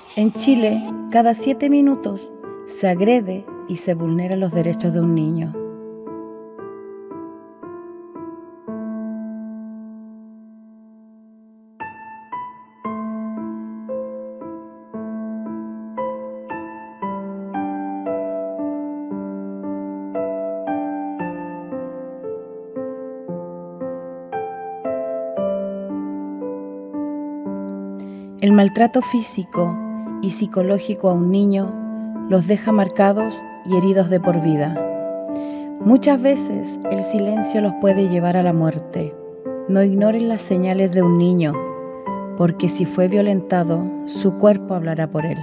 En Chile, cada 7 minutos se agrede y se vulneran los derechos de un niño. El maltrato físico y psicológico a un niño los deja marcados y heridos de por vida. Muchas veces el silencio los puede llevar a la muerte. No ignoren las señales de un niño, porque si fue violentado, su cuerpo hablará por él.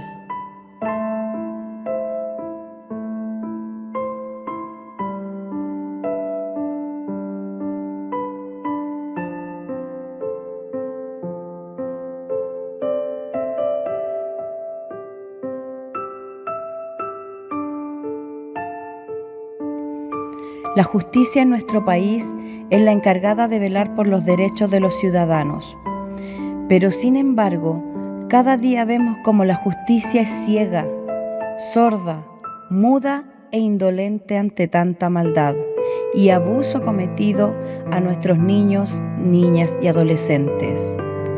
La justicia en nuestro país es la encargada de velar por los derechos de los ciudadanos. Pero sin embargo, cada día vemos como la justicia es ciega, sorda, muda e indolente ante tanta maldad y abuso cometido a nuestros niños, niñas y adolescentes.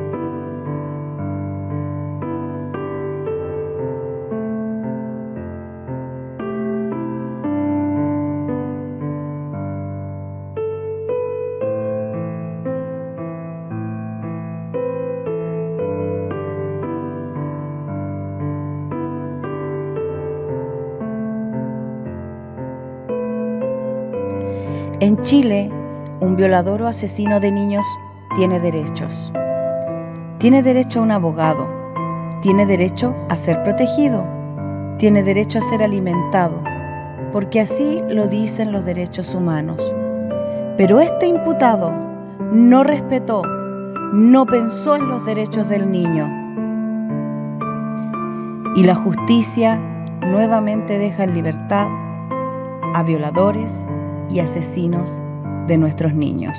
En Chile, un violador o asesino de niños tiene derechos. Tiene derecho a un abogado, tiene derecho a ser protegido, tiene derecho a ser alimentado, porque así lo dicen los derechos humanos. Pero este imputado no respetó, no pensó en los derechos del niño. Y la justicia nuevamente deja en libertad a violadores y asesinos de nuestros niños.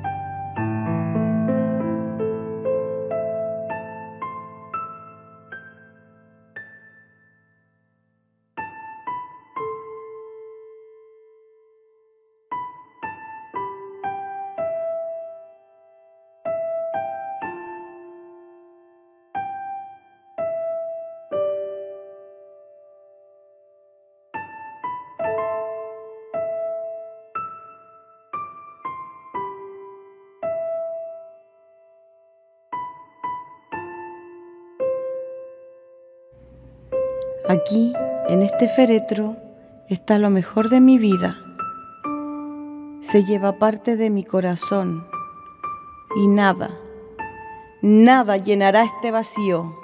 Aquí, en este féretro, está lo mejor de mi vida. Se lleva parte de mi corazón y nada, nada llenará este vacío.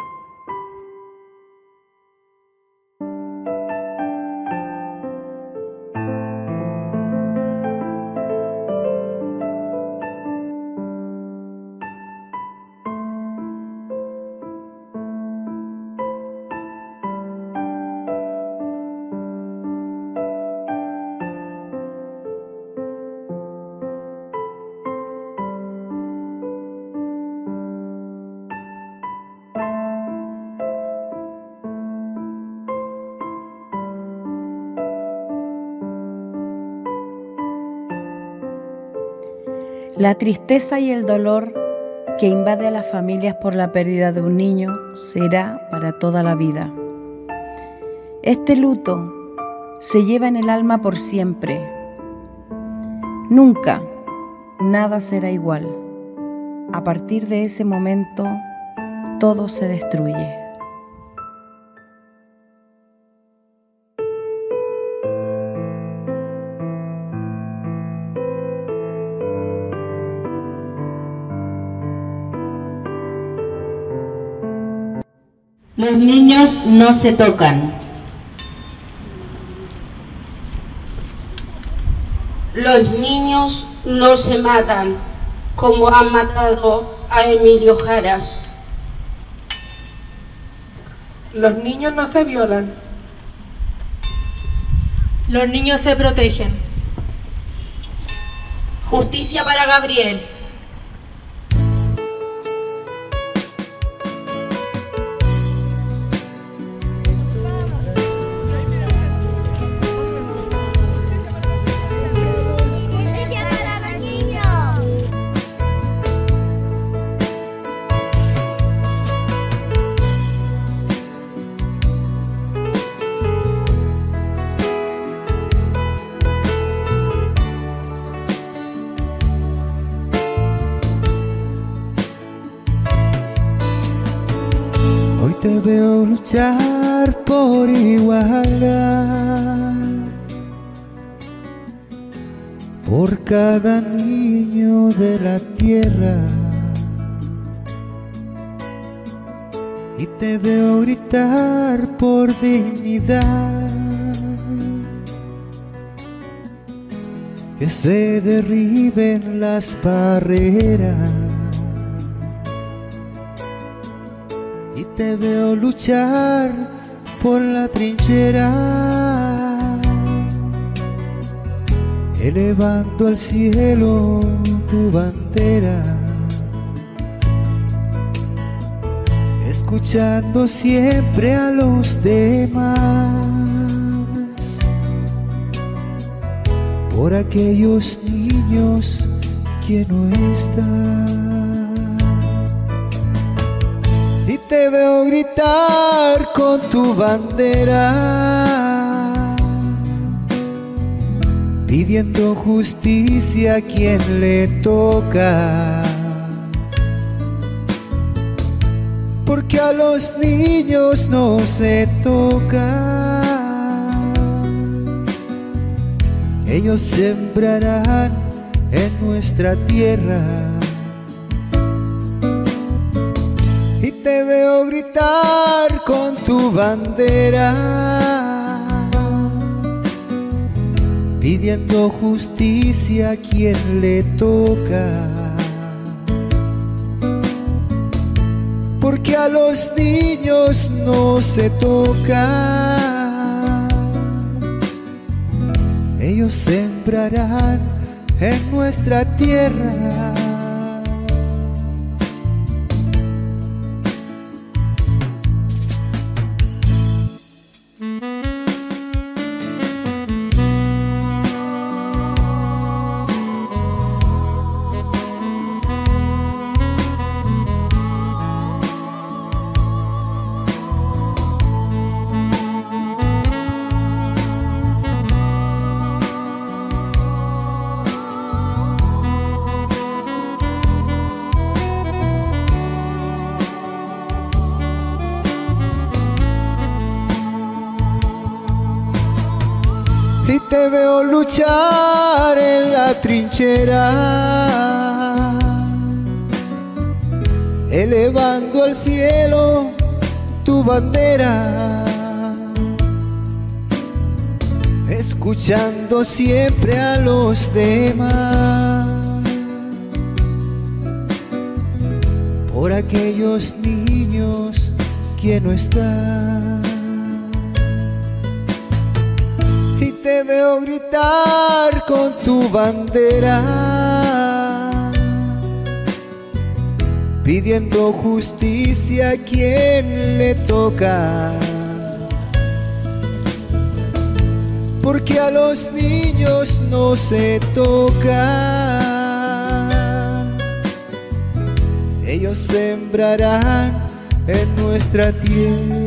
La tristeza y el dolor que invade a las familias por la pérdida de un niño será para toda la vida. Este luto se lleva en el alma por siempre. Nunca, nada será igual. A partir de ese momento, todo se destruye. Los niños no se tocan. Los niños no se matan, como han matado a Emilio Jaras. Los niños no se violan. Los niños se protegen. Justicia para Gabriel. te veo luchar por igualdad por cada niño de la tierra, y te veo gritar por dignidad, que se derriben las barreras, y te veo luchar por la trinchera, elevando al cielo tu bandera, escuchando siempre a los demás, por aquellos niños que no están. Y te veo gritar con tu bandera, pidiendo justicia a quien le toca, porque a los niños no se toca. Ellos sembrarán en nuestra tierra, y te veo gritar con tu bandera, pidiendo justicia a quien le toca, porque a los niños no se toca. Ellos sembrarán en nuestra tierra. Y te veo luchar en la trinchera, elevando al cielo tu bandera, escuchando siempre a los demás, por aquellos niños que no están. Y te veo gritar con tu bandera, pidiendo justicia a quien le toca, porque a los niños no se toca. Ellos sembrarán en nuestra tierra.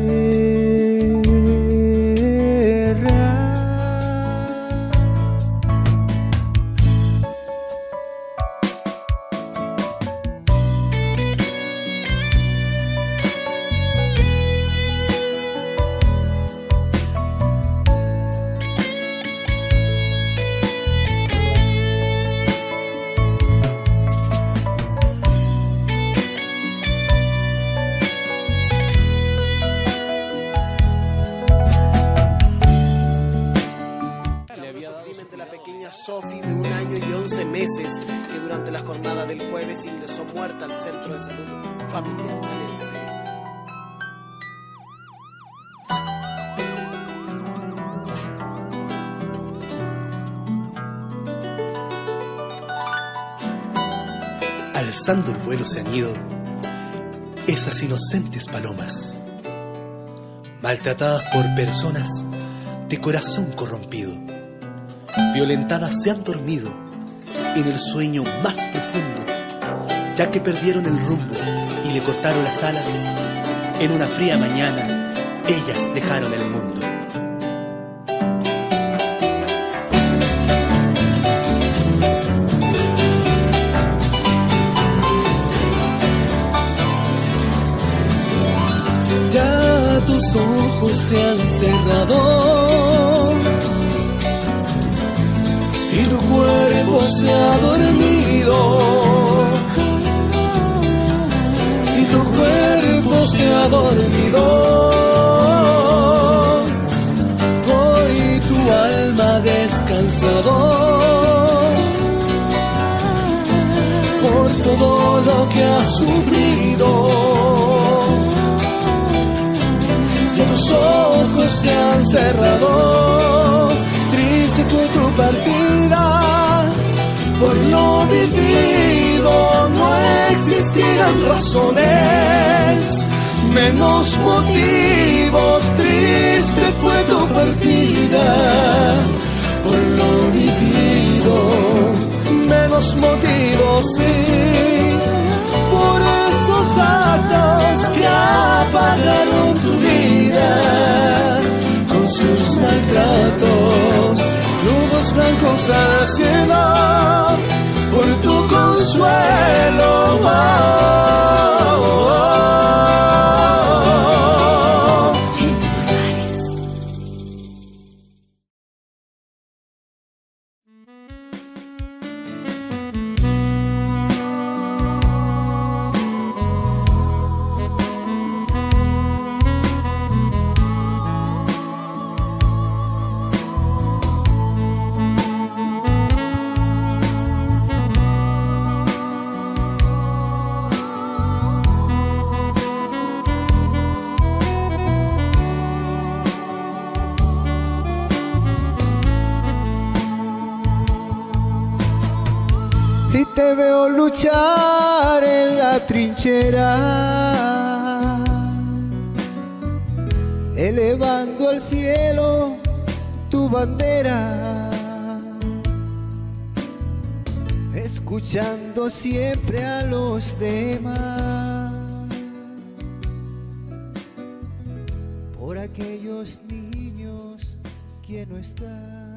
Sofi, de 1 año y 11 meses, que durante la jornada del jueves ingresó muerta al Centro de Salud Familiar Calense. Alzando el vuelo se han ido esas inocentes palomas, maltratadas por personas de corazón corrompido. Violentadas se han dormido en el sueño más profundo, ya que perdieron el rumbo y le cortaron las alas. En una fría mañana, ellas dejaron el mundo. Ya ojos se han cerrado y tu cuerpo se ha dormido, y tu cuerpo se ha dormido. Hoy tu alma ha descansado por todo lo que has sufrido. Tus ojos se han cerrado, triste fue tu partida, por lo vivido no existirán razones, menos motivos, triste fue tu partida, por lo vivido, menos motivos, sí, por esos actos que apagaron tu vida con sus maltratos, nubes blancos al cielo por tu consuelo. Oh, oh, oh. Y te veo luchar en la trinchera, elevando al cielo tu bandera, escuchando siempre a los demás, por aquellos niños que no están.